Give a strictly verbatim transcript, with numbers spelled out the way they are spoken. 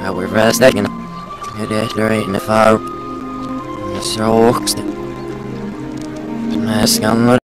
Ja, we're västegen. Det är där inne för. Så också. Mäskan